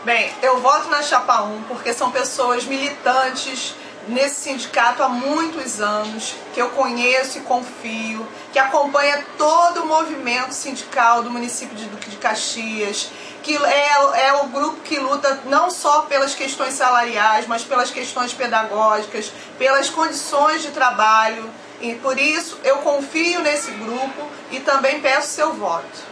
Bem, eu voto na Chapa 1 porque são pessoas militantes nesse sindicato há muitos anos, que eu conheço e confio, que acompanha todo o movimento sindical do município de Duque de Caxias, que é o grupo que luta não só pelas questões salariais, mas pelas questões pedagógicas, pelas condições de trabalho, e por isso eu confio nesse grupo e também peço seu voto.